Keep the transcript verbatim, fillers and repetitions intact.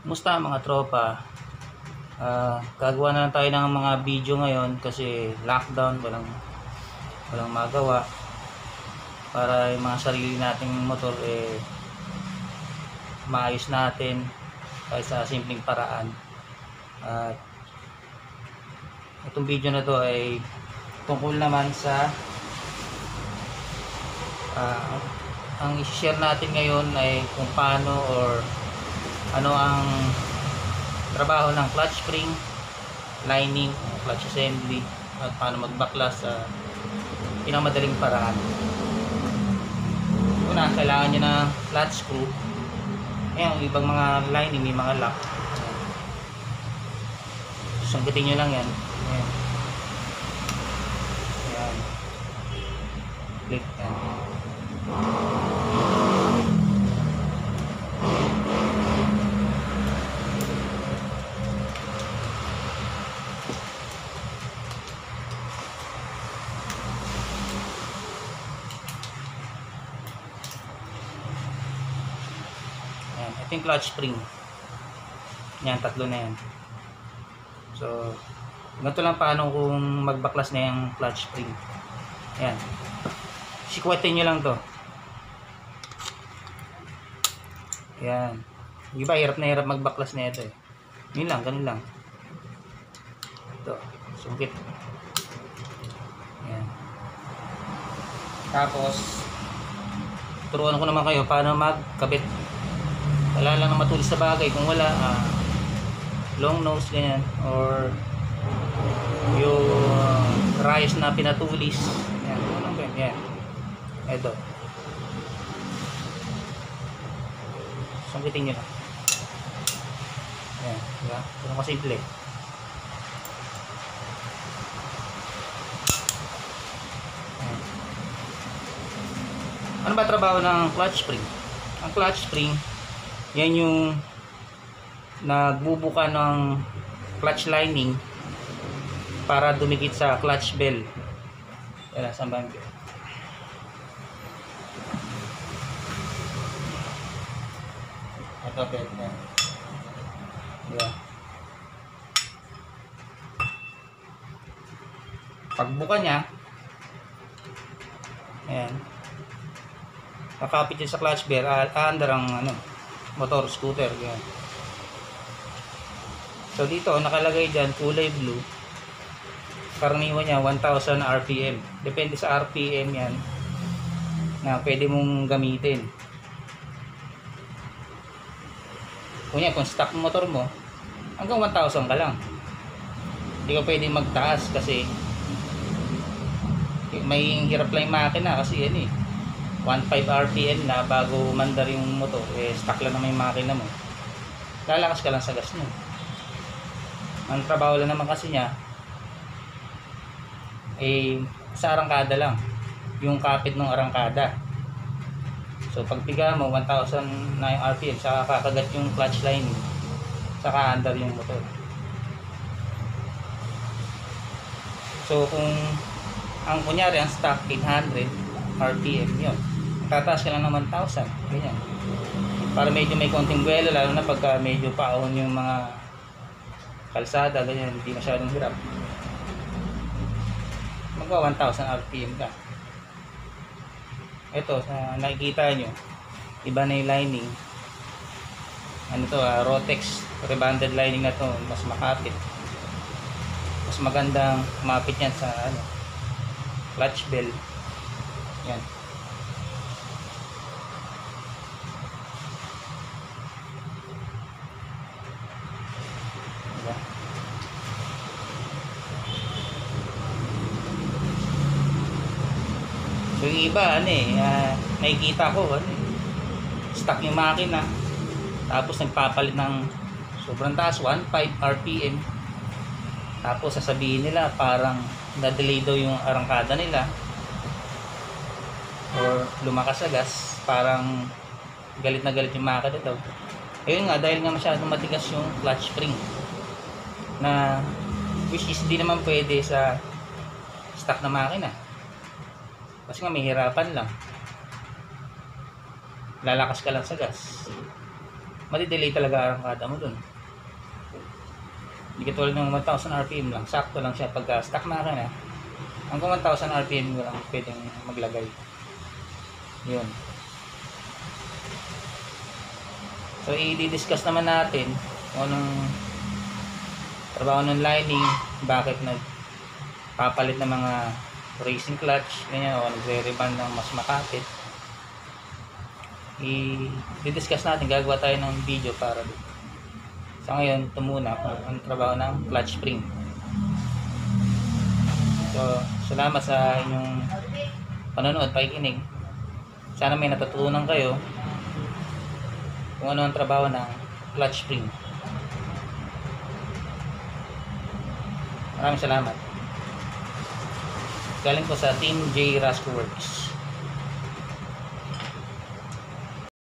Musta mga tropa? Uh, gagawa na lang tayo ng mga video ngayon kasi lockdown, walang walang magawa para yung mga sarili nating motor eh maayos natin kahit sa simpleng paraan. At uh, itong video na to ay tungkol naman sa uh, ang i-share natin ngayon ay kung paano or ano ang trabaho ng clutch spring, lining, clutch assembly, at paano magbaklas sa pinakamadaling paraan. Una, kailangan nyo ng clutch screw. Ayan, ibang mga lining may mga lock. Sangkitin nyo lang yan. Ayan. Ayan. Click yan. Ito yung clutch spring. Yan, tatlo na yan. So, ganito lang paano kung magbaklas na yung clutch spring. Yan. Sikwatin nyo lang to. Yan. Yung iba, hirap na hirap magbaklas na ito eh. Yun lang, ganun lang. Ito, sungkit. Yan. Tapos, turuan ko naman kayo paano magkabit. Wala lang na matulis sa bagay. Kung wala, uh, long nose ganyan, or yung uh, rayos na pinatulis. Yan, ano ba yan? Ito. Sungkitin nyo na. Yan, diba? Ito na kasimple. Yan. Ano ba trabaho ng clutch spring? Ang clutch spring, yan yung nagbubuka ng clutch lining para dumikit sa clutch bell. Yan, saan ba? Ito, bell. Yan. Yan. Pagbuka niya, ayan, kakapit yun sa clutch bell, aandar ang ano, motor, scooter, yan. So dito nakalagay dyan kulay blue, karaniwan niya one thousand R P M, depende sa R P M yan na pwede mong gamitin. Kunya kung stock motor mo hanggang one thousand ka lang, hindi ka pwede magtaas kasi may hirap lang yung makina kasi yan eh one point five R P M na bago mandar yung motor, eh stock lang naman yung makina mo, lalakas ka lang sa gas mo. Ang trabaho lang naman kasi niya eh sa arangkada lang, yung kapit ng arangkada. So pag piga mo one thousand na yung R P M, saka kakagat yung clutch line, saka andar yung motor. So kung ang kunyari ang stock eight hundred R P M yun, tataas ka lang ng one thousand, ganyan, para medyo may konting buwelo, lalo na pagka medyo paahon yung mga kalsada, ganyan, hindi masyadong hirap, magwa one thousand R P M ka. Ito, sa nakikita nyo, iba na yung lining, ano to, uh, Rotex rebanded lining na to, mas makapit, mas magandang kumapit yan sa ano, clutch bell. Yan. Diba? So yung iba ano eh, uh, nakikita ko ano eh, stock yung makina, tapos nagpapalit ng sobrang taas, one point five R P M, tapos sasabihin nila parang na-delay daw yung arangkada nila or lumakas sa gas, parang galit na galit yung makina daw. Ayun nga, dahil nga masyadong matigas yung clutch spring, na which is di naman pwede sa stock na makina kasi nga may hirapan lang, lalakas ka lang sa gas. madidelay talaga ang arangkada mo dun. Hindi katulad ng one thousand R P M lang, sakto lang siya pagka stock makina. Hanggang one thousand R P M mo lang pwedeng maglagay. Yun. So i-discuss naman natin kung anong trabaho ng lining, bakit nagpapalit ng mga racing clutch, ganyan, o nagre-reban ng mas makapit. I-discuss natin, gagawa tayo ng video para dito. Sa ngayon, ito muna kung ang trabaho ng clutch spring. So, salamat sa inyong panonood, pakikinig. Sana may natutunan kayo kung ano ang trabaho ng clutch spring. Maraming salamat. Galing po sa Team J Rasco Works.